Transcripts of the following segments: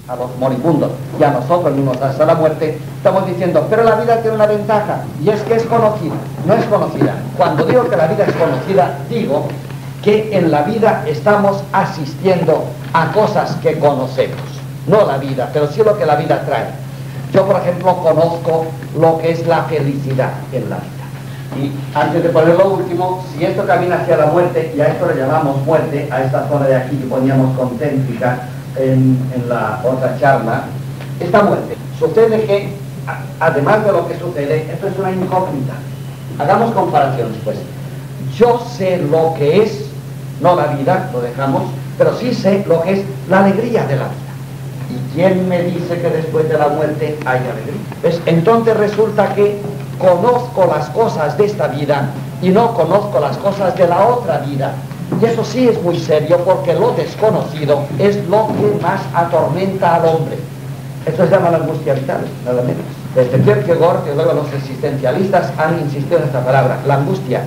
a los moribundos y a nosotros mismos hasta la muerte, estamos diciendo, pero la vida tiene una ventaja, y es que es conocida, no es conocida. Cuando digo que la vida es conocida, digo que en la vida estamos asistiendo a cosas que conocemos, no la vida, pero sí lo que la vida trae. Yo, por ejemplo, conozco lo que es la felicidad en la vida. Y antes de poner lo último, si esto camina hacia la muerte, y a esto le llamamos muerte, a esta zona de aquí que poníamos concéntrica en la otra charla, esta muerte sucede que, además de lo que sucede, esto es una incógnita. Hagamos comparaciones, pues. Yo sé lo que es, no la vida, lo dejamos, pero sí sé lo que es la alegría de la vida. ¿Y quién me dice que después de la muerte hay alegría? ¿Ves? Entonces resulta que conozco las cosas de esta vida y no conozco las cosas de la otra vida. Y eso sí es muy serio, porque lo desconocido es lo que más atormenta al hombre. Esto se llama la angustia vital, nada menos. Desde Kierkegaard, que luego los existencialistas han insistido en esta palabra, la angustia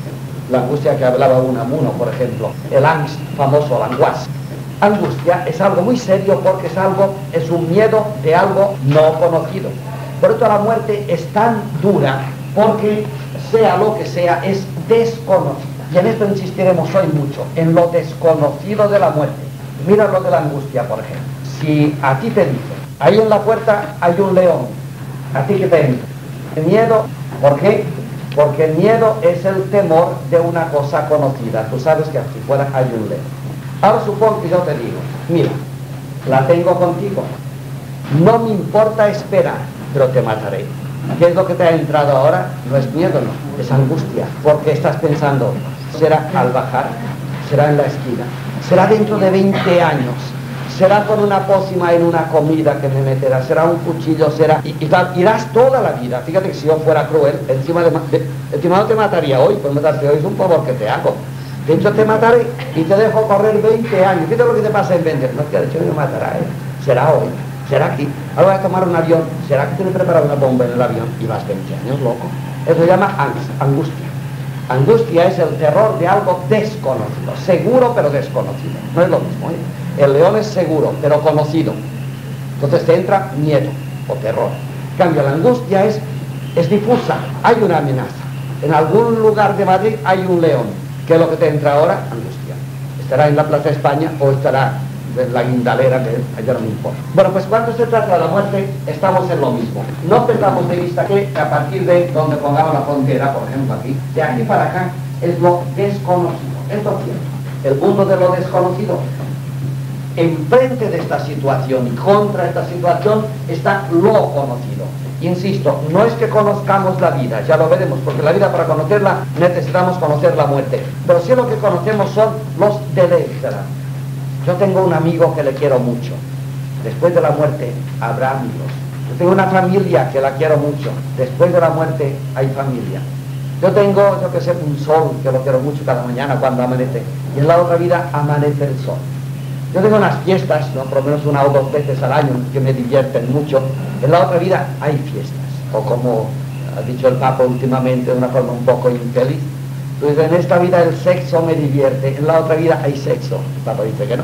que hablaba Unamuno, por ejemplo, el angst famoso, el angoisse. Angustia es algo muy serio, porque es un miedo de algo no conocido. Por eso la muerte es tan dura, porque sea lo que sea, es desconocida. Y en esto insistiremos hoy mucho, en lo desconocido de la muerte. Mira lo de la angustia, por ejemplo. Si a ti te dicen, ahí en la puerta hay un león, ¿a ti qué te entra? El miedo, ¿por qué? Porque el miedo es el temor de una cosa conocida. Tú sabes que aquí fuera hay un león. Ahora supongo que yo te digo, mira, la tengo contigo, no me importa esperar, pero te mataré. ¿Qué es lo que te ha entrado ahora? No es miedo, no, es angustia, porque estás pensando, será al bajar, será en la esquina, será dentro de 20 años, será con una pócima en una comida que me meterá, será un cuchillo, será... Y tal, irás toda la vida. Fíjate que si yo fuera cruel, encima no te mataría hoy, pues matarte hoy es un favor que te hago. De hecho, te mataré y te dejo correr 20 años. Fíjate lo que te pasa en 20. No, que de hecho me matará, será hoy, será aquí. Ahora voy a tomar un avión, será que tiene preparado una bomba en el avión y vas 20 años, loco. Eso se llama angustia. Angustia es el terror de algo desconocido, seguro pero desconocido. No es lo mismo, El león es seguro pero conocido. Entonces te entra miedo o terror. En cambio, la angustia es difusa, hay una amenaza. En algún lugar de Madrid hay un león. ¿Qué es lo que te entra ahora? Angustia. Estará en la Plaza España o estará en la guindalera, que allá no me importa. Bueno, pues cuando se trata de la muerte, estamos en lo mismo. No perdamos de vista que a partir de donde pongamos la frontera, por ejemplo aquí, de aquí para acá, es lo desconocido, es lo cierto. El mundo de lo desconocido. Enfrente de esta situación y contra esta situación está lo conocido. Insisto, no es que conozcamos la vida, ya lo veremos, porque la vida, para conocerla necesitamos conocer la muerte, pero sí lo que conocemos son los deleites de la vida. Yo tengo un amigo que le quiero mucho, después de la muerte habrá amigos. Yo tengo una familia que la quiero mucho, después de la muerte hay familia. Yo tengo, yo que sé, un sol que lo quiero mucho cada mañana cuando amanece, y en la otra vida amanece el sol. Yo tengo unas fiestas, ¿no? Por lo menos una o dos veces al año, que me divierten mucho. En la otra vida hay fiestas, o como ha dicho el Papa últimamente de una forma un poco infeliz, pues en esta vida el sexo me divierte, en la otra vida hay sexo. El Papa dice que no.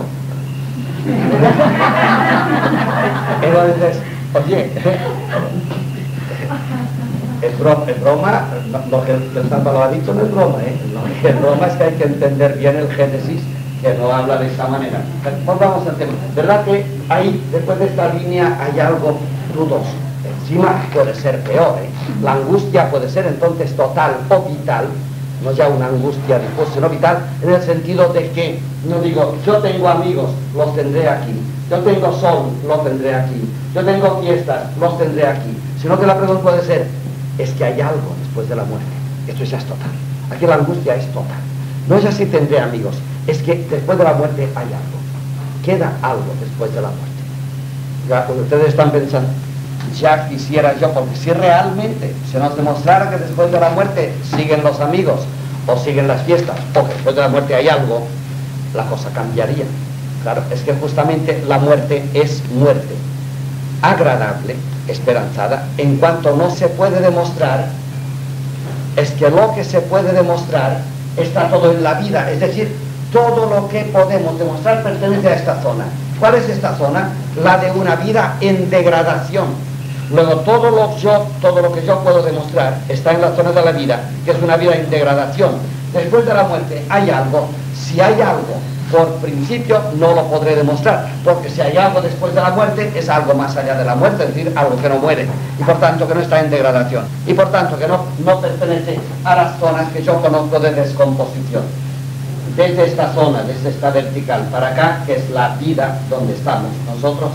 Entonces, oye, es broma, lo que el Papa lo ha dicho no es broma, Lo que es broma es que hay que entender bien el Génesis, que no habla de esta manera. Pues vamos al tema. ¿Verdad que ahí, después de esta línea, hay algo dudoso? Encima puede ser peor, La angustia puede ser entonces total o vital, no ya una angustia difusa, sino vital, en el sentido de que, no digo, yo tengo amigos, los tendré aquí, yo tengo sol, los tendré aquí, yo tengo fiestas, los tendré aquí, sino que la pregunta puede ser, es que hay algo después de la muerte. Esto ya es total. Aquí la angustia es total. No es así tendré amigos, es que después de la muerte hay algo. Queda algo después de la muerte. Ya, cuando ustedes están pensando, ya quisiera yo, porque si realmente se nos demostrara que después de la muerte siguen los amigos, o siguen las fiestas, o que después de la muerte hay algo, la cosa cambiaría. Claro, es que justamente la muerte es muerte agradable, esperanzada, en cuanto no se puede demostrar, es que lo que se puede demostrar está todo en la vida, es decir, todo lo que podemos demostrar pertenece a esta zona. ¿Cuál es esta zona? La de una vida en degradación. Luego todo lo que yo puedo demostrar está en la zona de la vida, que es una vida en degradación. Después de la muerte hay algo. Si hay algo, por principio no lo podré demostrar, porque si hay algo después de la muerte, es algo más allá de la muerte, es decir, algo que no muere, y por tanto que no está en degradación, y por tanto que no pertenece a las zonas que yo conozco de descomposición. Desde esta zona, desde esta vertical para acá, que es la vida donde estamos nosotros,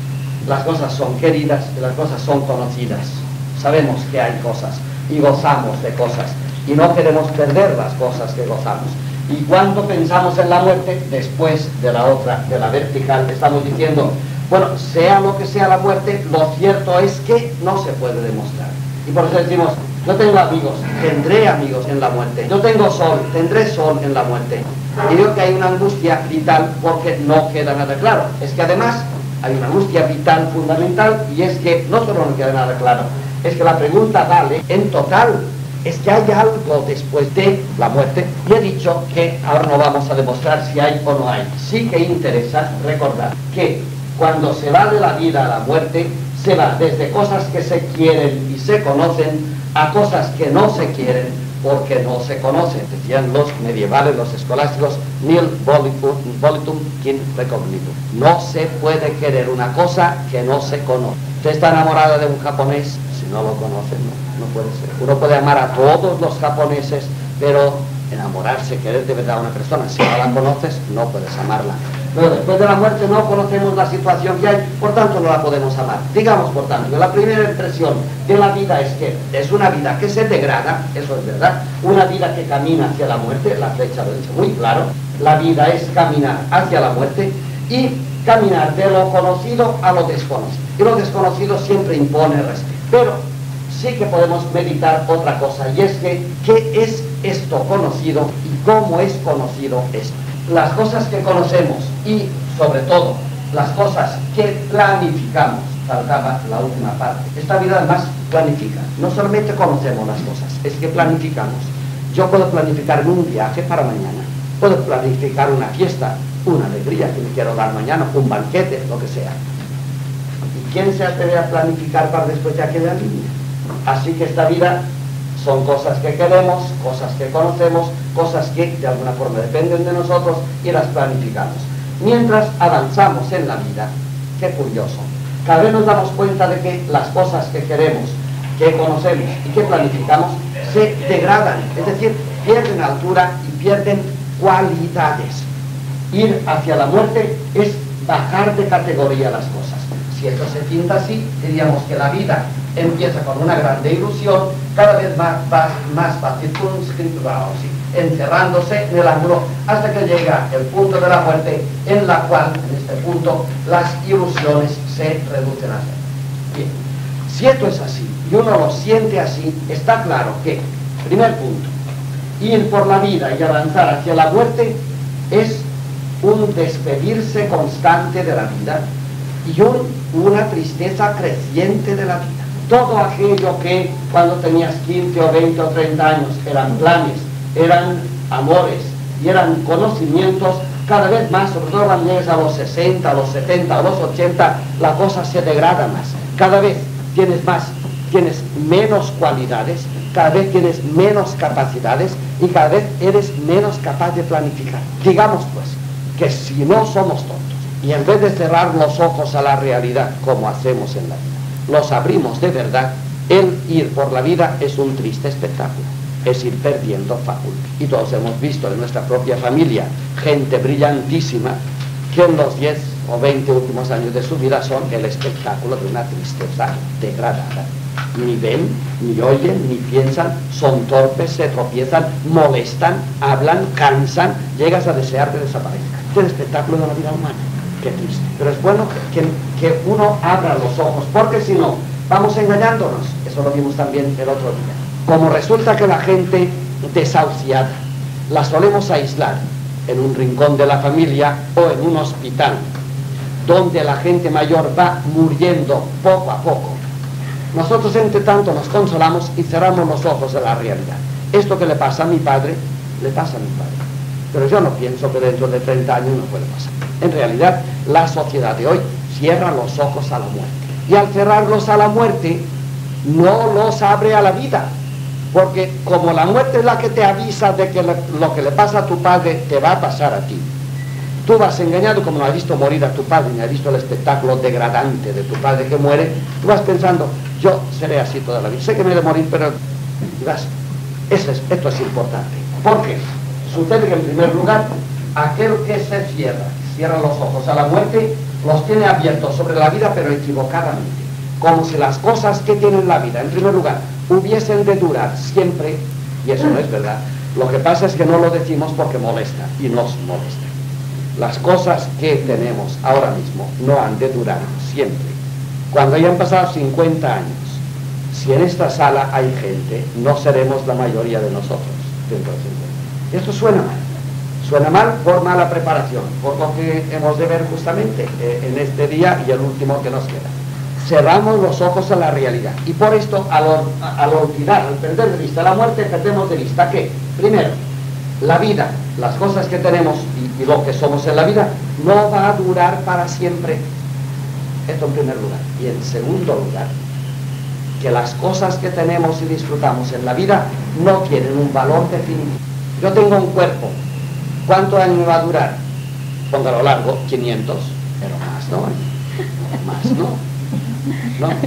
las cosas son queridas y las cosas son conocidas. Sabemos que hay cosas y gozamos de cosas y no queremos perder las cosas que gozamos. Y cuando pensamos en la muerte, después de la otra, de la vertical, estamos diciendo, bueno, sea lo que sea la muerte, lo cierto es que no se puede demostrar. Y por eso decimos, yo tengo amigos, tendré amigos en la muerte. Yo tengo sol, tendré sol en la muerte. Y digo que hay una angustia vital porque no queda nada claro. Es que además hay una angustia vital fundamental, y es que no solo no queda nada claro, es que la pregunta vale en total. Es que hay algo después de la muerte, y he dicho que ahora no vamos a demostrar si hay o no hay. Sí que interesa recordar que cuando se va de la vida a la muerte, se va desde cosas que se quieren y se conocen a cosas que no se quieren porque no se conocen. Decían los medievales, los escolásticos, nil volitum quin recognitum. No se puede querer una cosa que no se conoce. Usted está enamorada de un japonés, si no lo conoce, no puede ser. Uno puede amar a todos los japoneses, pero enamorarse, querer de verdad a una persona, si no la conoces, no puedes amarla. Pero después de la muerte no conocemos la situación que hay, por tanto no la podemos amar. Digamos, por tanto, que la primera impresión de la vida es que es una vida que se degrada, eso es verdad, una vida que camina hacia la muerte, la flecha lo dice muy claro, la vida es caminar hacia la muerte y caminar de lo conocido a lo desconocido. Y lo desconocido siempre impone respeto. Pero sí que podemos meditar otra cosa, y es que, ¿qué es esto conocido y cómo es conocido esto? Las cosas que conocemos y, sobre todo, las cosas que planificamos, faltaba la última parte. Esta vida además planifica, no solamente conocemos las cosas, es que planificamos. Yo puedo planificar un viaje para mañana, puedo planificar una fiesta, una alegría que me quiero dar mañana, un banquete, lo que sea. ¿Y quién se atreve a planificar para después de aquella línea? Así que esta vida son cosas que queremos, cosas que conocemos, cosas que de alguna forma dependen de nosotros y las planificamos. Mientras avanzamos en la vida, qué curioso, cada vez nos damos cuenta de que las cosas que queremos, que conocemos y que planificamos se degradan, es decir, pierden altura y pierden cualidades. Ir hacia la muerte es bajar de categoría las cosas. Si esto se pinta así, diríamos que la vida empieza con una grande ilusión, cada vez más fácil, encerrándose en el ángulo, hasta que llega el punto de la muerte, en la cual, en este punto, las ilusiones se reducen a cero. Bien, si esto es así, y uno lo siente así, está claro que, primer punto, ir por la vida y avanzar hacia la muerte es un despedirse constante de la vida y una tristeza creciente de la vida. Todo aquello que cuando tenías 15 o 20 o 30 años eran planes, eran amores y eran conocimientos, cada vez más, sobre todo cuando llegues a los 60, a los 70, a los 80, la cosa se degrada más. Cada vez tienes menos cualidades, cada vez tienes menos capacidades y cada vez eres menos capaz de planificar. Digamos pues que si no somos tontos y en vez de cerrar los ojos a la realidad como hacemos en la vida, los abrimos de verdad, el ir por la vida es un triste espectáculo, es ir perdiendo facultad. Y todos hemos visto en nuestra propia familia gente brillantísima que en los 10 o 20 últimos años de su vida son el espectáculo de una tristeza degradada. Ni ven, ni oyen, ni piensan, son torpes, se tropiezan, molestan, hablan, cansan, llegas a desear que desaparezcan. Este es el espectáculo de la vida humana. Qué triste. Pero es bueno que uno abra los ojos, porque si no, vamos engañándonos. Eso lo vimos también el otro día. Como resulta que la gente desahuciada la solemos aislar en un rincón de la familia o en un hospital, donde la gente mayor va muriendo poco a poco. Nosotros entre tanto nos consolamos y cerramos los ojos de la realidad. Esto que le pasa a mi padre, le pasa a mi padre. Pero yo no pienso que dentro de 30 años no puede pasar. En realidad, la sociedad de hoy cierra los ojos a la muerte. Y al cerrarlos a la muerte, no los abre a la vida. Porque como la muerte es la que te avisa de que lo que le pasa a tu padre te va a pasar a ti. Tú vas engañado, como no has visto morir a tu padre, ni has visto el espectáculo degradante de tu padre que muere, tú vas pensando, yo seré así toda la vida. Sé que me he de morir, pero... Y vas, esto es importante. Porque sucede que en primer lugar, aquel que se cierra los ojos a la muerte, los tiene abiertos sobre la vida, pero equivocadamente. Como si las cosas que tienen la vida, en primer lugar, hubiesen de durar siempre, y eso no es verdad. Lo que pasa es que no lo decimos porque molesta, y nos molesta. Las cosas que tenemos ahora mismo no han de durar siempre. Cuando hayan pasado 50 años, si en esta sala hay gente, no seremos la mayoría de nosotros dentro de 50. Esto suena mal por mala preparación, por lo que hemos de ver justamente en este día y el último que nos queda. Cerramos los ojos a la realidad, y por esto al olvidar, al perder de vista la muerte, perdemos de vista que, primero, la vida, las cosas que tenemos y lo que somos en la vida, no va a durar para siempre. Esto en primer lugar. Y en segundo lugar, que las cosas que tenemos y disfrutamos en la vida no tienen un valor definitivo. Yo tengo un cuerpo, ¿cuánto años me va a durar? Póngalo largo, 500, pero más no, más no, más.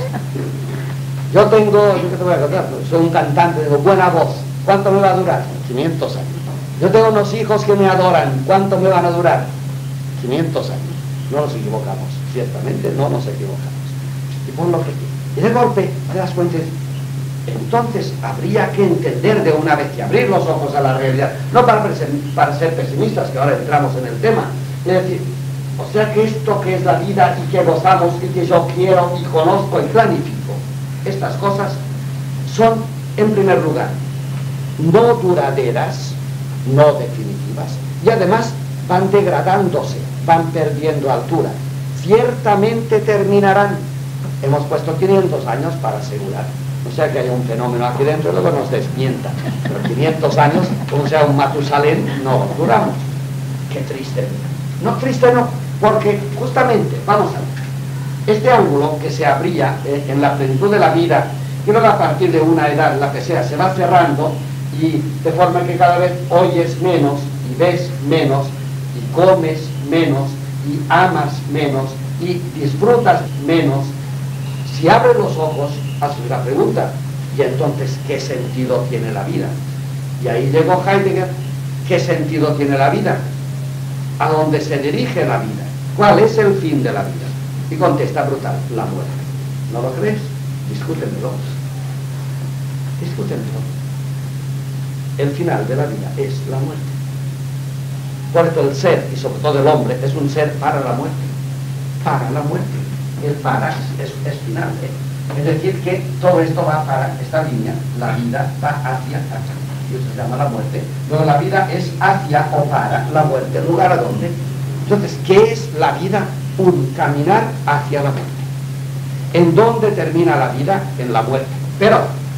Yo tengo, ¿qué te voy a contar? Soy un cantante, tengo buena voz, ¿cuánto me va a durar? 500 años. Yo tengo unos hijos que me adoran, ¿cuánto me van a durar? 500 años. No nos equivocamos, ciertamente no nos equivocamos. Y por lo que... Y de golpe te das cuenta, entonces habría que entender de una vez que abrir los ojos a la realidad, no para ser pesimistas, que ahora entramos en el tema, es decir, o sea que esto que es la vida y que gozamos y que yo quiero y conozco y planifico, estas cosas son, en primer lugar, no duraderas, no definitivas, y además van degradándose, van perdiendo altura. Ciertamente terminarán. Hemos puesto 500 años para asegurar. O sea que hay un fenómeno aquí dentro y luego nos desmienta. Pero 500 años, como sea un Matusalén, no duramos. Qué triste. No, triste no, porque justamente, vamos a ver, este ángulo que se abría en la plenitud de la vida, y luego a partir de una edad, la que sea, se va cerrando, y de forma que cada vez oyes menos, y ves menos, y comes menos, y amas menos, y disfrutas menos. Si abres los ojos, haces la pregunta, y entonces, ¿qué sentido tiene la vida? Y ahí llegó Heidegger, ¿qué sentido tiene la vida? ¿A dónde se dirige la vida? ¿Cuál es el fin de la vida? Y contesta brutal, la muerte. ¿No lo crees? Discútenmelo. Discútenmelo. El final de la vida es la muerte. Por esto el ser, y sobre todo el hombre, es un ser para la muerte. Para la muerte. El para es final. Es decir, que todo esto va para esta línea, la vida va hacia acá. Y eso se llama la muerte. Luego la vida es hacia o para la muerte. ¿El lugar a dónde? Entonces, ¿qué es la vida? Un caminar hacia la muerte. ¿En dónde termina la vida? En la muerte. Pero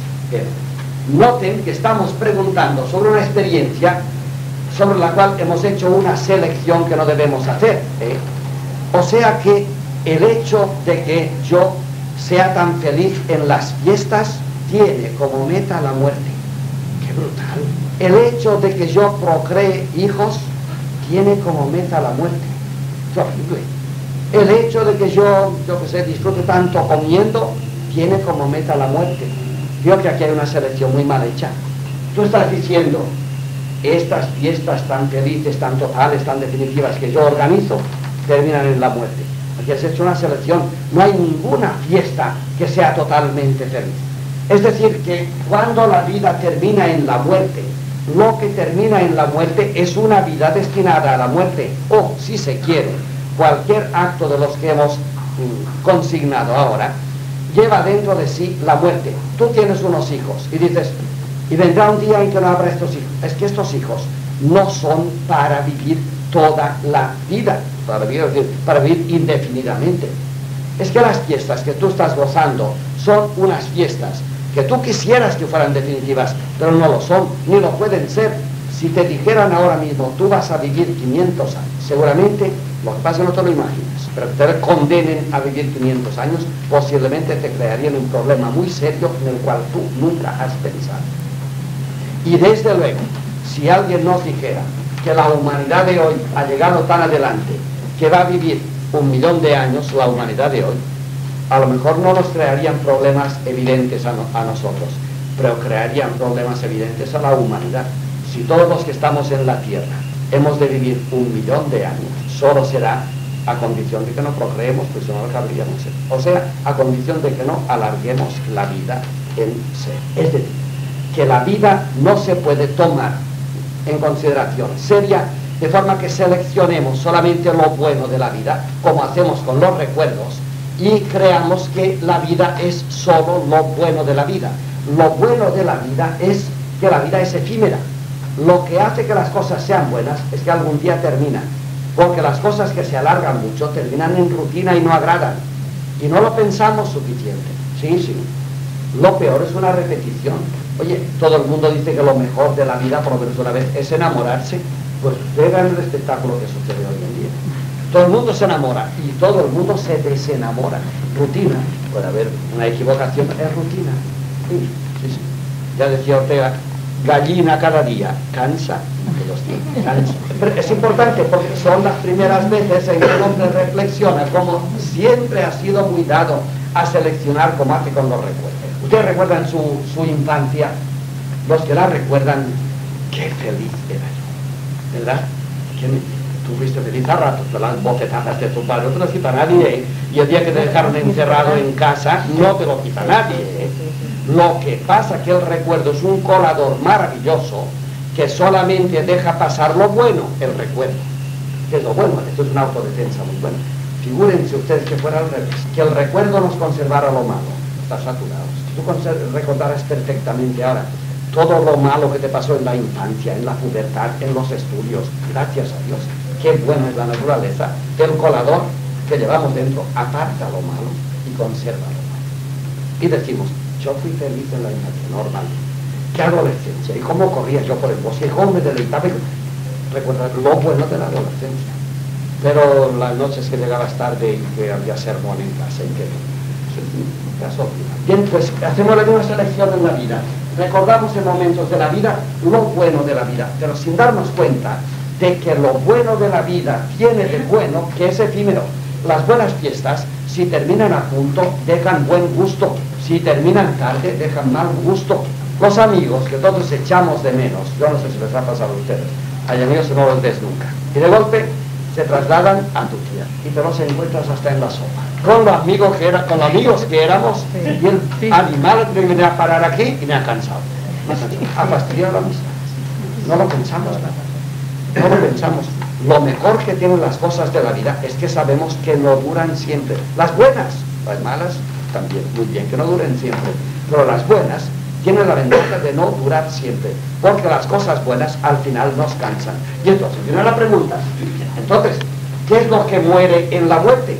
noten que estamos preguntando sobre una experiencia sobre la cual hemos hecho una selección que no debemos hacer. O sea que el hecho de que yo sea tan feliz en las fiestas tiene como meta la muerte. ¡Qué brutal! El hecho de que yo procree hijos tiene como meta la muerte. ¡Qué horrible! El hecho de que yo que sé, disfrute tanto comiendo tiene como meta la muerte. Veo que aquí hay una selección muy mal hecha. Tú estás diciendo, estas fiestas tan felices, tan totales, tan definitivas que yo organizo, terminan en la muerte. Aquí has hecho una selección. No hay ninguna fiesta que sea totalmente feliz. Es decir, que cuando la vida termina en la muerte, lo que termina en la muerte es una vida destinada a la muerte. O, si se quiere, cualquier acto de los que hemos consignado ahora, lleva dentro de sí la muerte. Tú tienes unos hijos y dices, y vendrá un día en que no habrá estos hijos. Es que estos hijos no son para vivir toda la vida, para vivir indefinidamente. Es que las fiestas que tú estás gozando son unas fiestas que tú quisieras que fueran definitivas, pero no lo son, ni lo pueden ser. Si te dijeran ahora mismo, tú vas a vivir 500 años, seguramente Lo que pasa es que no te lo imaginas, pero que te condenen a vivir 500 años, posiblemente te crearían un problema muy serio en el cual tú nunca has pensado. Y desde luego, si alguien nos dijera que la humanidad de hoy ha llegado tan adelante que va a vivir 1.000.000 de años, la humanidad de hoy, a lo mejor no nos crearían problemas evidentes a nosotros, pero crearían problemas evidentes a la humanidad. Si todos los que estamos en la Tierra hemos de vivir 1.000.000 de años, solo será a condición de que no procreemos, pues no lo cabríamos. O sea, a condición de que no alarguemos la vida en ser. Es decir, que la vida no se puede tomar en consideración seria, de forma que seleccionemos solamente lo bueno de la vida, como hacemos con los recuerdos, y creamos que la vida es solo lo bueno de la vida. Lo bueno de la vida es que la vida es efímera. Lo que hace que las cosas sean buenas es que algún día terminan, porque las cosas que se alargan mucho terminan en rutina y no agradan, y no lo pensamos suficiente. Sí, lo peor es una repetición. Oye, todo el mundo dice que lo mejor de la vida, por lo menos una vez, es enamorarse. Pues vean el espectáculo que sucede hoy en día. Todo el mundo se enamora y todo el mundo se desenamora. Rutina, puede haber una equivocación, es rutina. Sí. Ya decía Ortega, gallina cada día, cansa. Pero es importante porque son las primeras veces en que el hombre reflexiona, como siempre ha sido muy dado a seleccionar como hace con los recuerdos. Ustedes recuerdan su infancia, los que la recuerdan, qué feliz era yo, ¿verdad? Tú fuiste feliz a ratos, pero las bofetadas de tu padre no te las quita nadie, y el día que te dejaron encerrado en casa no te lo quita nadie. Lo que pasa es que el recuerdo es un colador maravilloso que solamente deja pasar lo bueno, el recuerdo. ¿Qué es lo bueno? Esto es una autodefensa muy buena. Figúrense ustedes que fuera al revés, que el recuerdo nos conservara lo malo. Estás saturado. Si tú recordaras perfectamente ahora todo lo malo que te pasó en la infancia, en la pubertad, en los estudios, gracias a Dios, qué bueno es la naturaleza, el colador que llevamos dentro aparta lo malo y conserva lo malo. Y decimos, yo fui feliz en la infancia, normal. ¿Qué adolescencia? ¿Y cómo corría yo por el bosque? ¿Cómo me deleitaba? Recuerda lo bueno de la adolescencia. Pero las noches que llegabas tarde y que había sermón en casa y que bien, pues hacemos la misma selección en la vida. Recordamos en momentos de la vida lo bueno de la vida, pero sin darnos cuenta de que lo bueno de la vida tiene de bueno que es efímero. Las buenas fiestas, si terminan a punto, dejan buen gusto. Si terminan tarde, dejan mal gusto. Los amigos que todos echamos de menos, yo no sé si les ha pasado a ustedes, hay amigos que no los ves nunca, y de golpe se trasladan a tu tía y te los encuentras hasta en la sopa. Con los amigos que éramos, y el animal que viene a parar aquí y me ha cansado. Ha fastidiado la amistad. No lo pensamos nada. No lo pensamos. Lo mejor que tienen las cosas de la vida es que sabemos que no duran siempre. Las buenas, las malas también, muy bien, que no duren siempre. Pero las buenas tienen la ventaja de no durar siempre, porque las cosas buenas al final nos cansan. Y entonces viene la pregunta, entonces, ¿qué es lo que muere en la muerte?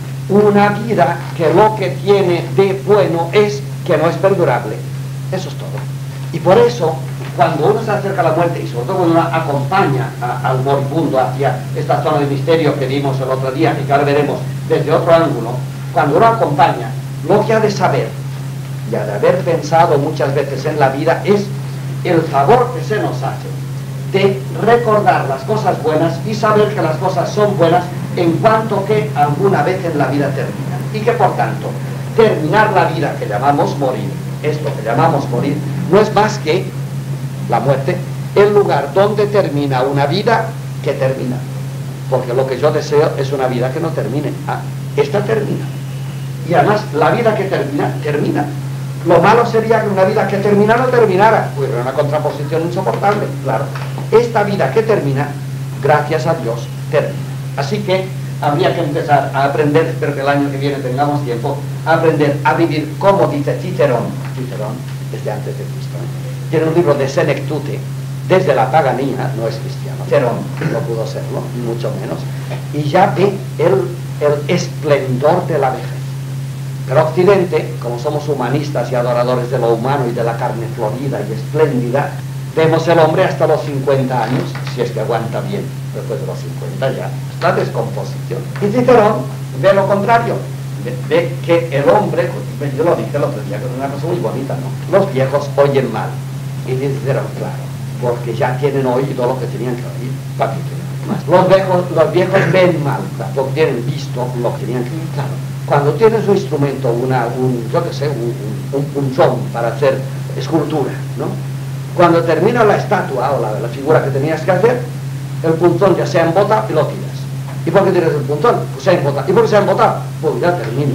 Una vida que lo que tiene de bueno es que no es perdurable. Eso es todo. Y por eso, cuando uno se acerca a la muerte, y sobre todo cuando uno acompaña al moribundo hacia esta zona de misterio que vimos el otro día, y que ahora veremos desde otro ángulo, cuando uno acompaña, lo que ha de saber, y ha de haber pensado muchas veces en la vida, es el favor que se nos hace de recordar las cosas buenas y saber que las cosas son buenas en cuanto que alguna vez en la vida terminan. Y que por tanto, terminar la vida que llamamos morir, esto que llamamos morir, no es más que la muerte, el lugar donde termina una vida que termina. Porque lo que yo deseo es una vida que no termine. Esta termina. Y además, la vida que termina, termina. Lo malo sería que una vida que termina no terminara. Pues era una contraposición insoportable, claro. Esta vida que termina, gracias a Dios, termina. Así que habría que empezar a aprender, espero que el año que viene tengamos tiempo, a aprender a vivir como dice Cicerón desde antes de Cristo. Tiene un libro de Senectute, desde la paganía, no es cristiano. Cicerón no pudo serlo, ni mucho menos. Y ya ve el esplendor de la vejez. Pero Occidente, como somos humanistas y adoradores de lo humano y de la carne florida y espléndida, Vemos el hombre hasta los 50 años, si es que aguanta bien, después de los 50 ya, la descomposición. Y Cicerón ve lo contrario, ve que el hombre, yo lo dije el otro día, que es una cosa muy bonita, ¿no? Los viejos oyen mal. Y dice Cicerón, claro, porque ya tienen oído lo que tenían que oír, para que tengan más. Los viejos ven mal, claro, porque tienen visto lo que tenían que oír, claro. Cuando tienes un instrumento, yo qué sé, un punzón para hacer escultura, ¿no? Cuando termina la estatua o la figura que tenías que hacer, el punzón ya se ha embotado y lo tiras. ¿Y por qué tiras el punzón? Pues se ha embotado. ¿Y por qué se ha embotado? Pues ya termino.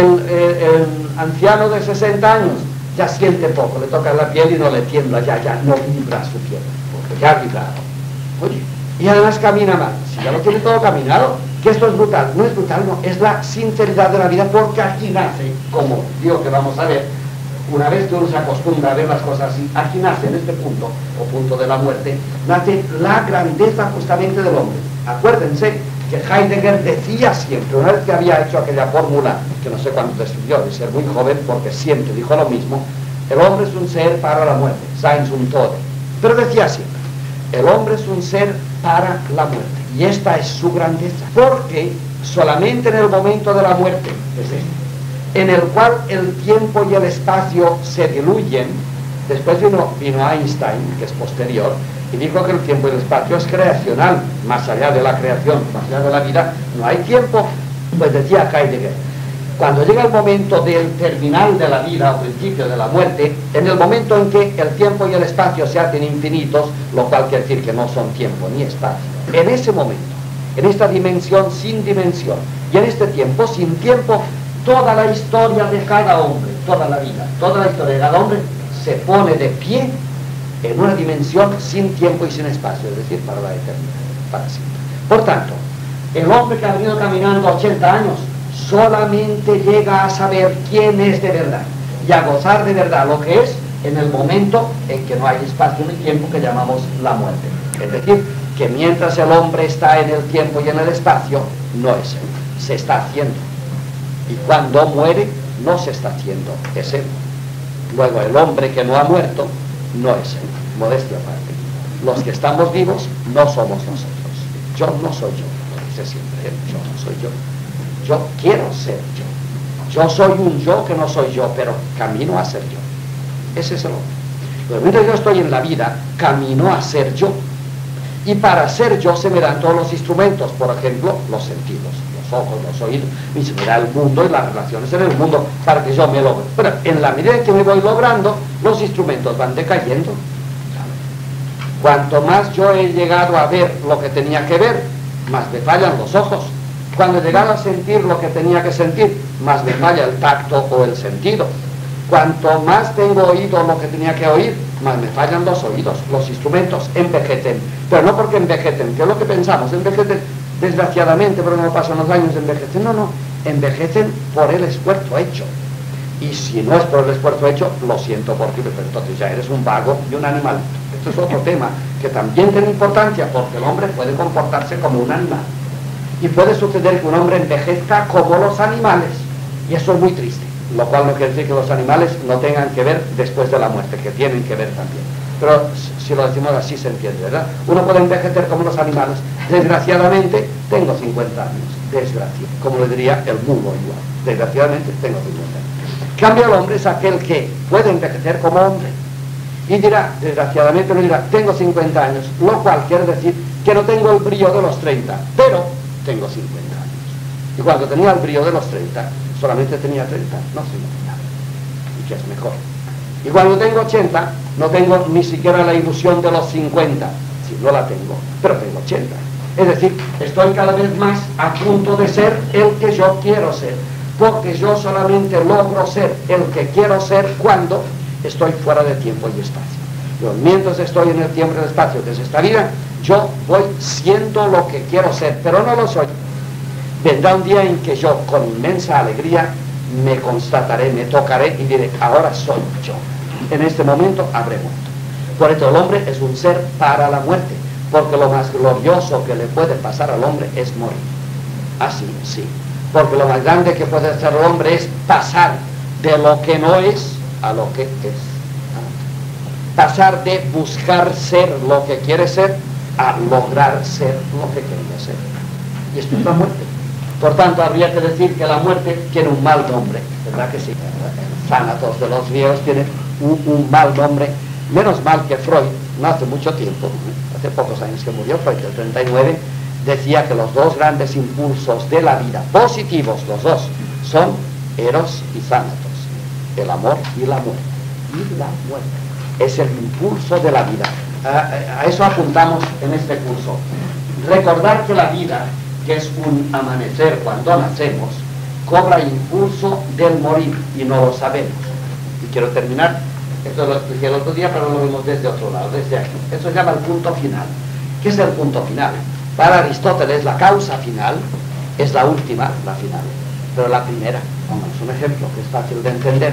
El anciano de 60 años ya siente poco, le toca la piel y no le tiembla, ya no vibra su piel, porque ya ha vibrado. Oye, y además camina mal. Si ya lo tiene todo caminado, que esto es brutal. No es brutal, no, es la sinceridad de la vida, porque aquí nace, como digo que vamos a ver, una vez que uno se acostumbra a ver las cosas así, aquí nace en este punto, o punto de la muerte, nace la grandeza justamente del hombre. Acuérdense que Heidegger decía siempre, una vez que había hecho aquella fórmula, que no sé cuándo estudió, de ser muy joven, porque siempre dijo lo mismo, el hombre es un ser para la muerte, sein zum Tode. Pero decía siempre, el hombre es un ser para la muerte, y esta es su grandeza, porque solamente en el momento de la muerte, es este, en el cual el tiempo y el espacio se diluyen. Después vino Einstein, que es posterior, y dijo que el tiempo y el espacio es creacional, más allá de la creación, más allá de la vida, no hay tiempo. Pues decía Heidegger, cuando llega el momento del terminal de la vida o principio de la muerte, en el momento en que el tiempo y el espacio se hacen infinitos, lo cual quiere decir que no son tiempo ni espacio, en ese momento, en esta dimensión sin dimensión, y en este tiempo sin tiempo, toda la historia de cada hombre, toda la vida, toda la historia de cada hombre se pone de pie en una dimensión sin tiempo y sin espacio, es decir, para la eternidad, para siempre. Por tanto, el hombre que ha venido caminando 80 años solamente llega a saber quién es de verdad y a gozar de verdad lo que es en el momento en que no hay espacio ni tiempo, que llamamos la muerte. Es decir, que mientras el hombre está en el tiempo y en el espacio, no es él, se está haciendo. Y cuando muere, no se está haciendo, es él. Luego, el hombre que no ha muerto, no es él. Modestia aparte. Los que estamos vivos no somos nosotros. Yo no soy yo, lo dice siempre él, yo no soy yo. Yo quiero ser yo. Yo soy un yo que no soy yo, pero camino a ser yo. Ese es el hombre. Pero mientras yo estoy en la vida, camino a ser yo. Y para ser yo se me dan todos los instrumentos, por ejemplo, los sentidos, los ojos, los oídos, y se me da el mundo y las relaciones en el mundo para que yo me logre. Pero en la medida en que me voy logrando, los instrumentos van decayendo. Cuanto más yo he llegado a ver lo que tenía que ver, más me fallan los ojos. Cuando he llegado a sentir lo que tenía que sentir, más me falla el tacto o el sentido. Cuanto más tengo oído lo que tenía que oír, más me fallan los oídos. Los instrumentos envejecen, pero no porque envejecen, que es lo que pensamos, envejecen desgraciadamente, pero no pasan los años, envejecen, no, envejecen por el esfuerzo hecho. Y si no es por el esfuerzo hecho, lo siento por ti, pero entonces ya eres un vago y un animal. Esto es otro tema que también tiene importancia, porque el hombre puede comportarse como un animal. Y puede suceder que un hombre envejezca como los animales, y eso es muy triste. Lo cual no quiere decir que los animales no tengan que ver después de la muerte, que tienen que ver también. Pero si lo decimos así se entiende, ¿verdad? Uno puede envejecer como los animales. Desgraciadamente, tengo 50 años. Desgracia. Como le diría el mulo igual. Desgraciadamente, tengo 50 años. En cambio, el hombre es aquel que puede envejecer como hombre. Y dirá, desgraciadamente, no dirá, tengo 50 años. Lo cual quiere decir que no tengo el brillo de los 30, pero tengo 50 años. Y cuando tenía el brillo de los 30, solamente tenía 30, no 50, y que es mejor. Y cuando tengo 80, no tengo ni siquiera la ilusión de los 50, sí, no la tengo, pero tengo 80. Es decir, estoy cada vez más a punto de ser el que yo quiero ser, porque yo solamente logro ser el que quiero ser cuando estoy fuera de tiempo y espacio. Pero mientras estoy en el tiempo y el espacio, que es esta vida, yo voy siendo lo que quiero ser, pero no lo soy. Vendrá un día en que yo, con inmensa alegría, me constataré, me tocaré y diré, ahora soy yo. En este momento habré muerto. Por eso el hombre es un ser para la muerte, porque lo más glorioso que le puede pasar al hombre es morir. Así, sí. Porque lo más grande que puede hacer el hombre es pasar de lo que no es a lo que es. pasar de buscar ser lo que quiere ser a lograr ser lo que quería ser. Y esto es la muerte. Por tanto, habría que decir que la muerte tiene un mal nombre, ¿verdad que sí? Thanatos de los griegos tiene un mal nombre, menos mal que Freud, no hace mucho tiempo, hace pocos años que murió, Freud del 39, decía que los dos grandes impulsos de la vida, positivos los dos, son Eros y Thanatos, el amor y la muerte. Y la muerte es el impulso de la vida. A eso apuntamos en este curso. Recordar que la vida, que es un amanecer cuando nacemos, cobra impulso del morir y no lo sabemos. Y quiero terminar, esto lo expliqué el otro día, pero lo vemos desde otro lado, desde aquí. Eso se llama el punto final. ¿Qué es el punto final? Para Aristóteles la causa final es la última, la final. Pero la primera, pongamos un ejemplo que es fácil de entender.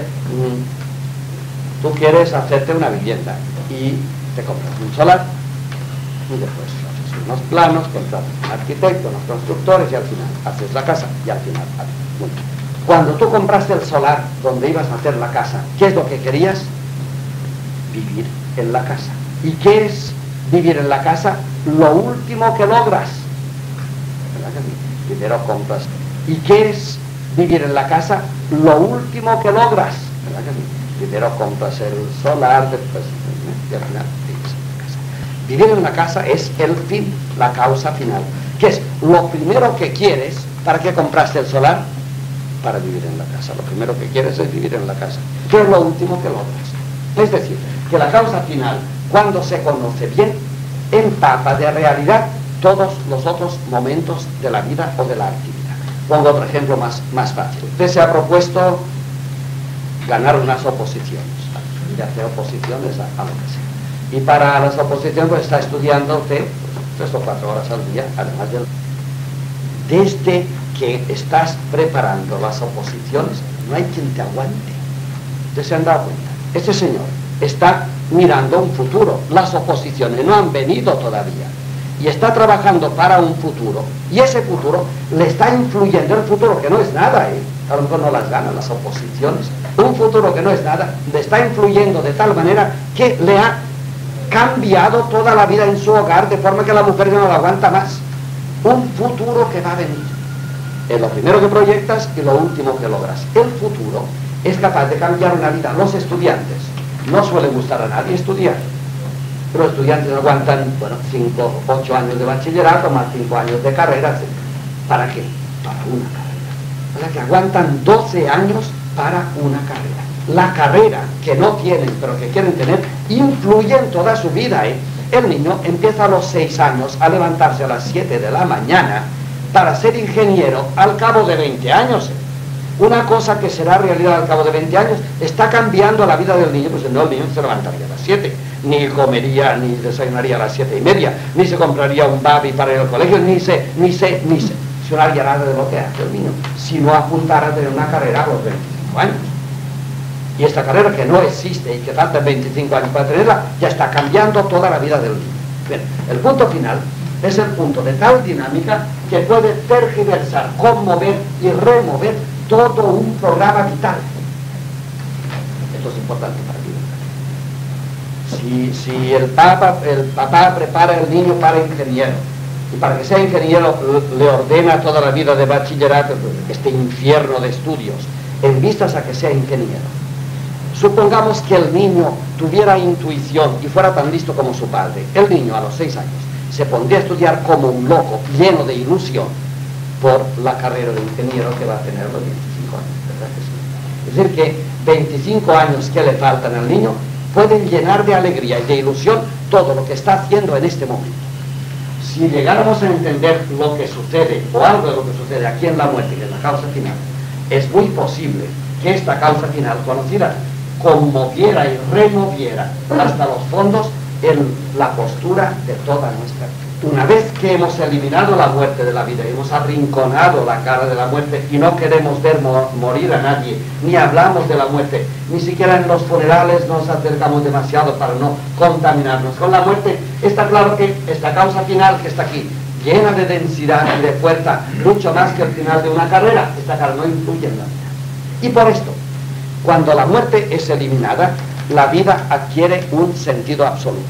Tú quieres hacerte una vivienda y te compras un solar y después haces unos planos, contratas un arquitecto, unos constructores y al final haces la casa y al final bueno, cuando tú compraste el solar donde ibas a hacer la casa, ¿qué es lo que querías? Vivir en la casa. ¿Y qué es vivir en la casa? Lo último que logras. Primero compras. ¿Y qué es vivir en la casa? Lo último que logras. Primero compras el solar, después y al final vives en la casa. Vivir en la casa es el fin, la causa final. ¿Qué es? Lo primero que quieres. ¿Para qué compraste el solar? Para vivir en la casa. Lo primero que quieres es vivir en la casa. ¿Qué es lo último que logras? Es decir, que la causa final, cuando se conoce bien, empapa de realidad todos los otros momentos de la vida o de la actividad. Pongo otro ejemplo más fácil. Usted se ha propuesto ganar unas oposiciones, y hacer oposiciones a lo que sea. Y para las oposiciones pues está estudiando usted 3 o 4 horas al día, además de... Desde que estás preparando las oposiciones, no hay quien te aguante. ¿Ustedes se han dado cuenta? Este señor está mirando un futuro. Las oposiciones no han venido todavía. Y está trabajando para un futuro. Y ese futuro le está influyendo, el futuro que no es nada, a lo mejor no las gana las oposiciones. Un futuro que no es nada, le está influyendo de tal manera que le ha cambiado toda la vida en su hogar, de forma que la mujer ya no la aguanta más. Un futuro que va a venir. Es lo primero que proyectas y lo último que logras. El futuro es capaz de cambiar una vida. Los estudiantes no suele gustar a nadie estudiar. Pero los estudiantes aguantan, 5 o 8 años de bachillerato, más 5 años de carrera, etc. ¿Para qué? Para una carrera. O sea que aguantan 12 años para una carrera. La carrera que no tienen, pero que quieren tener, influye en toda su vida, El niño empieza a los 6 años a levantarse a las 7 de la mañana para ser ingeniero al cabo de 20 años. Una cosa que será realidad al cabo de 20 años está cambiando la vida del niño. Pues no, el niño se levantaría a las 7, ni comería, ni desayunaría a las 7:30, ni se compraría un babi para ir al colegio, ni se no haría nada de lo que hace el niño, si no apuntara a tener una carrera a los 25 años. Y esta carrera que no existe y que faltan 25 años para tenerla, ya está cambiando toda la vida del niño. Bien, el punto final es el punto de tal dinámica que puede tergiversar, conmover y remover todo un programa vital. Esto es importante para ti. Si el papá prepara al niño para ingeniero, y para que sea ingeniero le ordena toda la vida de bachillerato, este infierno de estudios, en vistas a que sea ingeniero. Supongamos que el niño tuviera intuición y fuera tan listo como su padre. El niño a los 6 años se pondría a estudiar como un loco, lleno de ilusión, por la carrera de ingeniero que va a tener a los 25 años, ¿verdad que sí? Es decir, que 25 años que le faltan al niño pueden llenar de alegría y de ilusión todo lo que está haciendo en este momento. Si llegáramos a entender lo que sucede, o algo de lo que sucede aquí en la muerte, que es la causa final, es muy posible que esta causa final conocida conmoviera y removiera hasta los fondos en la postura de toda nuestra vida. Una vez que hemos eliminado la muerte de la vida, hemos arrinconado la cara de la muerte y no queremos ver morir a nadie, ni hablamos de la muerte, ni siquiera en los funerales nos acercamos demasiado para no contaminarnos con la muerte, está claro que esta causa final que está aquí, llena de densidad y de fuerza, mucho más que el final de una carrera, esta carrera no influye en la vida. Y por esto, cuando la muerte es eliminada, la vida adquiere un sentido absoluto.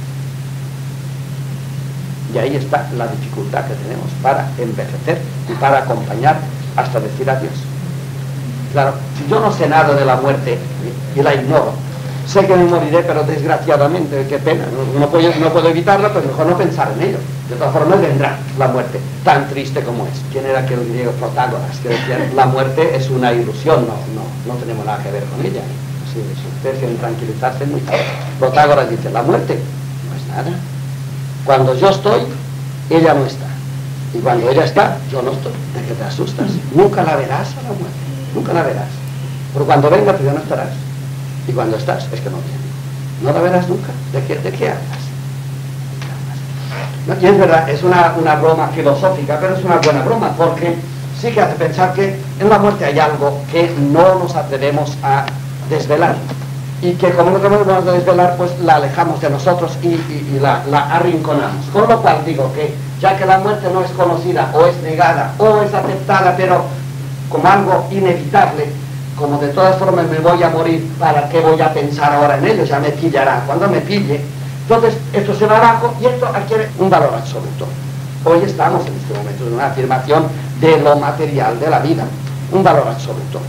Y ahí está la dificultad que tenemos para envejecer y para acompañar hasta decir adiós. Claro, si yo no sé nada de la muerte y la ignoro, sé que me moriré, pero desgraciadamente, qué pena, no puedo evitarla, pero mejor no pensar en ello. De todas formas vendrá la muerte, tan triste como es. ¿Quién era aquel griego Protágoras que decía, la muerte es una ilusión, no tenemos nada que ver con ella? Si ustedes quieren tranquilizarse, muy tarde. Protágoras dice, la muerte no es nada. Cuando yo estoy, ella no está. Y cuando ella está, yo no estoy. ¿De qué te asustas? Nunca la verás a la muerte, nunca la verás. Pero cuando venga, tú ya no estarás. Y cuando estás, es que no viene. No la verás nunca. ¿De qué hablas? No, y es verdad, es una broma filosófica, pero es una buena broma, porque sí que hace pensar que en la muerte hay algo que no nos atrevemos a desvelar. Y que como no tenemos de desvelar, pues la alejamos de nosotros y la arrinconamos. Con lo cual digo que, ya que la muerte no es conocida, o es negada, o es aceptada, pero como algo inevitable, como de todas formas me voy a morir, ¿para qué voy a pensar ahora en ello? Ya me pillará. Cuando me pille, entonces esto se va abajo y esto adquiere un valor absoluto. Hoy estamos en este momento en una afirmación de lo material de la vida, un valor absoluto.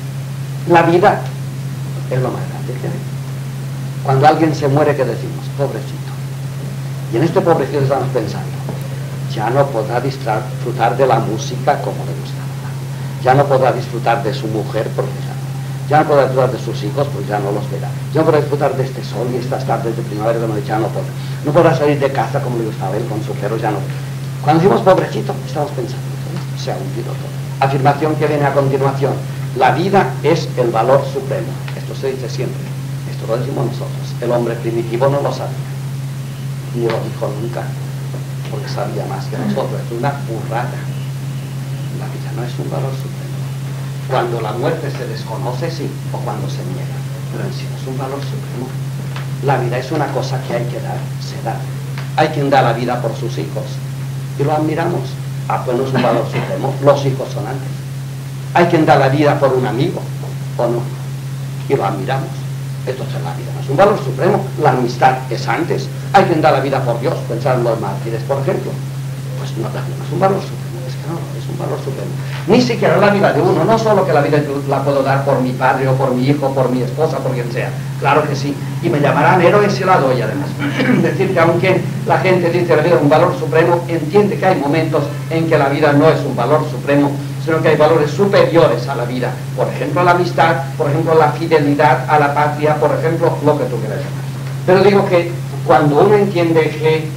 La vida es lo más grande que hay. Cuando alguien se muere, ¿qué decimos? Pobrecito. Y en este pobrecito estamos pensando, ya no podrá disfrutar de la música como le gustaba. Ya no podrá disfrutar de su mujer porque ya no podrá disfrutar de sus hijos porque ya no los verá. Ya no podrá disfrutar de este sol y estas tardes de primavera donde ya no podrá. No podrá salir de casa como le gustaba él con su perro, ya no. Cuando decimos pobrecito, estamos pensando, se ha hundido todo. Afirmación que viene a continuación. La vida es el valor supremo. Esto se dice siempre. Esto lo decimos nosotros. El hombre primitivo no lo sabía. Ni lo dijo nunca. Porque sabía más que nosotros. Es una burrada. La vida no es un valor supremo. Cuando la muerte se desconoce, sí, o cuando se niega, pero en sí no es un valor supremo. La vida es una cosa que hay que dar, se da. Hay quien da la vida por sus hijos y lo admiramos. Ah, pues no es un valor supremo, los hijos son antes. Hay quien da la vida por un amigo, o no, y lo admiramos. Entonces la vida no es un valor supremo, la amistad es antes. Hay quien da la vida por Dios, pensar en los mártires, por ejemplo. Pues no, la vida no es un valor supremo. No, es un valor supremo. Ni siquiera la vida de uno, no solo que la vida la puedo dar por mi padre o por mi hijo, por mi esposa, por quien sea. Claro que sí. Y me llamarán héroe si la doy además. Es decir, que aunque la gente dice que la vida es un valor supremo, entiende que hay momentos en que la vida no es un valor supremo, sino que hay valores superiores a la vida. Por ejemplo, la amistad, por ejemplo, la fidelidad a la patria, por ejemplo, lo que tú quieras llamar. Pero digo que cuando uno entiende que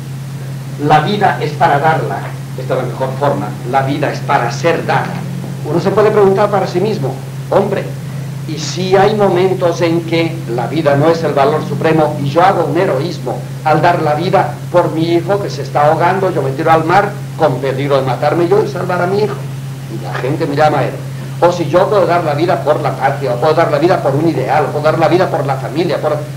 la vida es para darla, esta es la mejor forma, la vida es para ser dada. Uno se puede preguntar para sí mismo, hombre, y si hay momentos en que la vida no es el valor supremo y yo hago un heroísmo al dar la vida por mi hijo que se está ahogando, yo me tiro al mar con peligro de matarme yo y salvar a mi hijo, y la gente me llama héroe. O si yo puedo dar la vida por la patria, o puedo dar la vida por un ideal, o puedo dar la vida por la familia,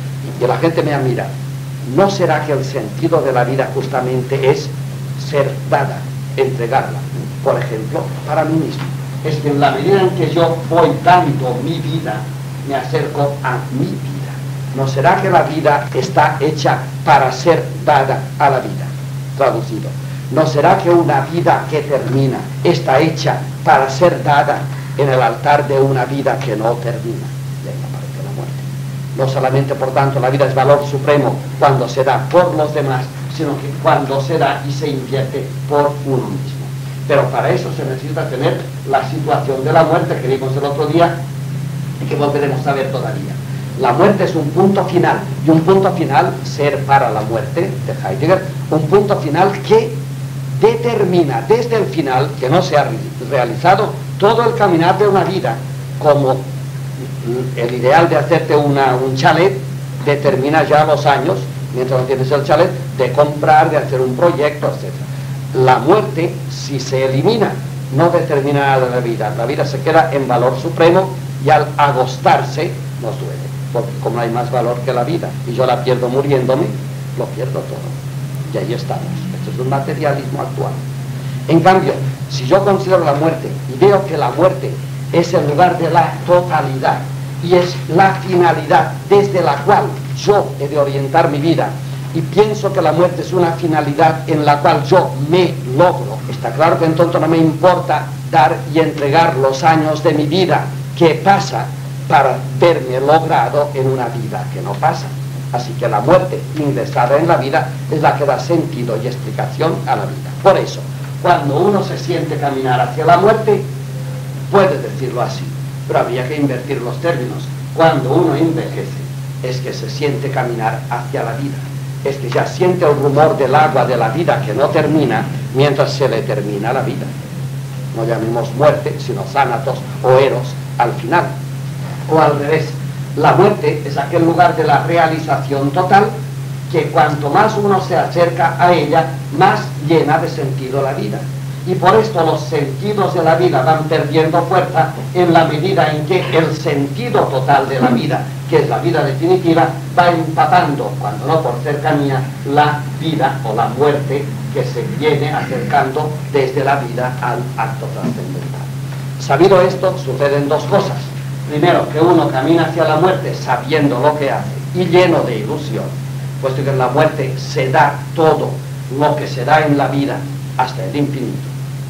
y la gente me admira. ¿No será que el sentido de la vida justamente es ser dada, entregarla? Por ejemplo, para mí mismo. Es que en la medida en que yo voy dando mi vida, me acerco a mi vida. ¿No será que la vida está hecha para ser dada a la vida? Traducido. ¿No será que una vida que termina está hecha para ser dada en el altar de una vida que no termina? Y ahí aparece la muerte. No solamente, por tanto, la vida es valor supremo cuando se da por los demás, sino que cuando se da y se invierte por uno mismo. Pero para eso se necesita tener la situación de la muerte que vimos el otro día y que volveremos a ver todavía. La muerte es un punto final, y un punto final, ser para la muerte, de Heidegger, un punto final que determina desde el final, que no se ha realizado, todo el caminar de una vida, como el ideal de hacerte un chalet determina ya los años, mientras no tienes el chalet, de comprar, de hacer un proyecto, etc. La muerte, si se elimina, no determina nada de la vida. La vida se queda en valor supremo y al agostarse nos duele, porque como no hay más valor que la vida y yo la pierdo muriéndome, lo pierdo todo. Y ahí estamos. Esto es un materialismo actual. En cambio, si yo considero la muerte y veo que la muerte es el lugar de la totalidad y es la finalidad desde la cual yo he de orientar mi vida, y pienso que la muerte es una finalidad en la cual yo me logro, está claro que entonces no me importa dar y entregar los años de mi vida que pasa para verme logrado en una vida que no pasa. Así que la muerte ingresada en la vida es la que da sentido y explicación a la vida. Por eso, cuando uno se siente caminar hacia la muerte, puede decirlo así, pero habría que invertir los términos. Cuando uno envejece, es que se siente caminar hacia la vida. Es que ya siente el rumor del agua de la vida que no termina mientras se le termina la vida. No llamemos muerte, sino thanatos o eros al final. O al revés, la muerte es aquel lugar de la realización total que cuanto más uno se acerca a ella, más llena de sentido la vida. Y por esto los sentidos de la vida van perdiendo fuerza en la medida en que el sentido total de la vida, que es la vida definitiva, va empatando, cuando no por cercanía, la vida o la muerte que se viene acercando desde la vida al acto trascendental. Sabido esto, suceden dos cosas. Primero, que uno camina hacia la muerte sabiendo lo que hace y lleno de ilusión, puesto que en la muerte se da todo lo que se da en la vida hasta el infinito.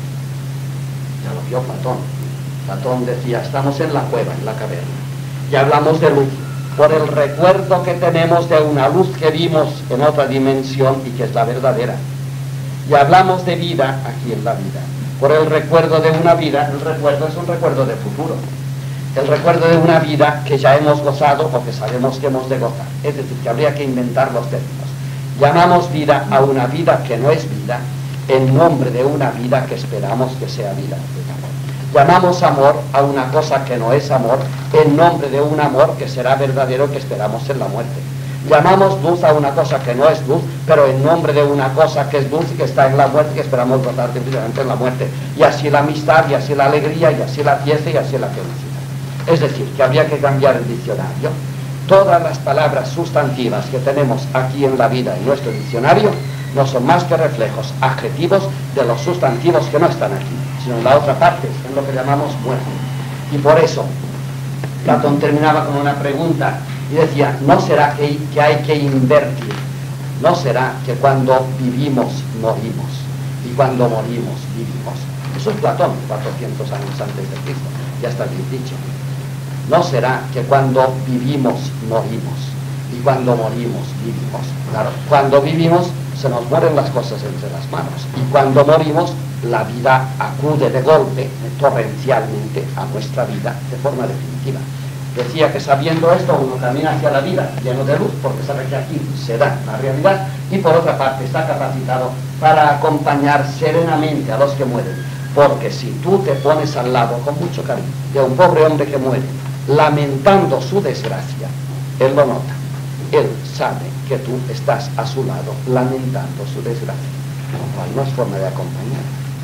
Ya lo vio Platón. Platón decía, estamos en la cueva, en la caverna, y hablamos de luz, por el recuerdo que tenemos de una luz que vimos en otra dimensión y que es la verdadera. Y hablamos de vida aquí en la vida, por el recuerdo de una vida. El recuerdo es un recuerdo de futuro, el recuerdo de una vida que ya hemos gozado o que sabemos que hemos de gozar. Es decir, que habría que inventar los términos. Llamamos vida a una vida que no es vida, en nombre de una vida que esperamos que sea vida. Llamamos amor a una cosa que no es amor, en nombre de un amor que será verdadero, que esperamos en la muerte. Llamamos luz a una cosa que no es luz, pero en nombre de una cosa que es luz y que está en la muerte, que esperamos gozar definitivamente en la muerte. Y así la amistad, y así la alegría, y así la fiesta, y así la felicidad. Es decir, que habría que cambiar el diccionario. Todas las palabras sustantivas que tenemos aquí en la vida en nuestro diccionario no son más que reflejos adjetivos de los sustantivos que no están aquí, sino en la otra parte, en lo que llamamos muerte. Y por eso Platón terminaba con una pregunta y decía, ¿no será que hay que invertir? ¿No será que cuando vivimos morimos y cuando morimos vivimos? Eso es Platón, 400 años antes de Cristo, ya está bien dicho. ¿No será que cuando vivimos morimos y cuando morimos vivimos? Claro, cuando vivimos se nos mueren las cosas entre las manos, y cuando morimos la vida acude de golpe, torrencialmente, a nuestra vida de forma definitiva. Decía que sabiendo esto uno camina hacia la vida lleno de luz, porque sabe que aquí se da la realidad, y por otra parte está capacitado para acompañar serenamente a los que mueren, porque si tú te pones al lado con mucho cariño de un pobre hombre que muere, lamentando su desgracia, él lo nota, él sabe que tú estás a su lado lamentando su desgracia, lo cual no es forma de acompañar.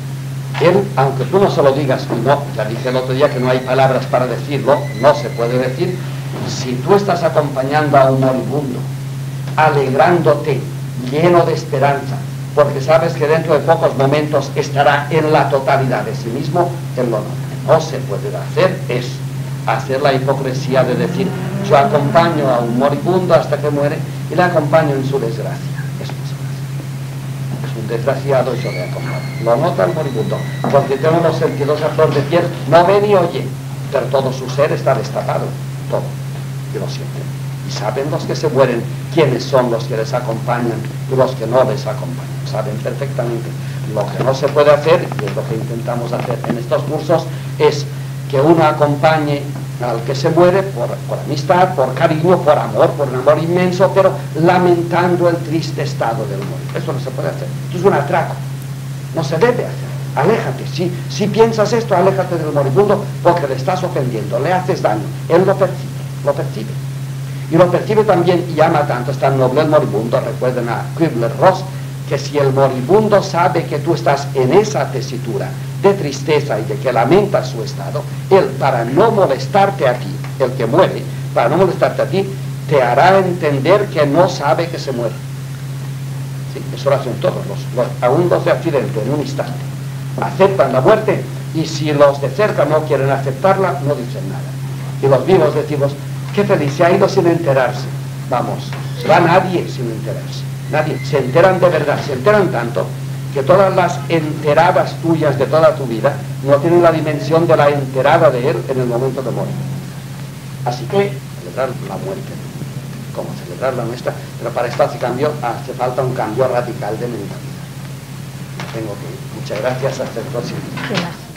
Él, aunque tú no se lo digas, no, ya dije el otro día que no hay palabras para decirlo, no se puede decir, si tú estás acompañando a un moribundo, alegrándote, lleno de esperanza, porque sabes que dentro de pocos momentos estará en la totalidad de sí mismo, él lo nota. No se puede hacer eso, hacer la hipocresía de decir, yo acompaño a un moribundo hasta que muere y le acompaño en su desgracia. Eso no se puede hacer. Es un desgraciado, yo le acompaño. Lo nota el moribundo, porque tiene los sentidos a flor de piel, no ve ni oye, pero todo su ser está destapado, todo, y lo sienten. Y saben los que se mueren quiénes son los que les acompañan y los que no les acompañan. Saben perfectamente. Lo que no se puede hacer, y es lo que intentamos hacer en estos cursos, es que uno acompañe al que se muere por amistad, por cariño, por un amor inmenso, pero lamentando el triste estado del morir. Eso no se puede hacer. Esto es un atraco. No se debe hacer. Aléjate. Si piensas esto, aléjate del moribundo, porque le estás ofendiendo, le haces daño. Él lo percibe, lo percibe. Y lo percibe también y ama tanto. Es tan noble el moribundo, recuerden a Kübler-Ross, que si el moribundo sabe que tú estás en esa tesitura de tristeza y de que lamentas su estado, él, para no molestarte a ti, el que muere, para no molestarte a ti, te hará entender que no sabe que se muere. ¿Sí? Eso lo hacen todos, aún los de accidente, en un instante. Aceptan la muerte, y si los de cerca no quieren aceptarla, no dicen nada. Y los vivos decimos, qué feliz, se ha ido sin enterarse. Vamos, se va nadie sin enterarse. Nadie. Se enteran de verdad, se enteran tanto que todas las enteradas tuyas de toda tu vida no tienen la dimensión de la enterada de él en el momento de morir. Así que celebrar la muerte, como celebrar la nuestra, pero para esto hace falta un cambio radical de mentalidad. Tengo que ir. Muchas gracias, hasta el próximo.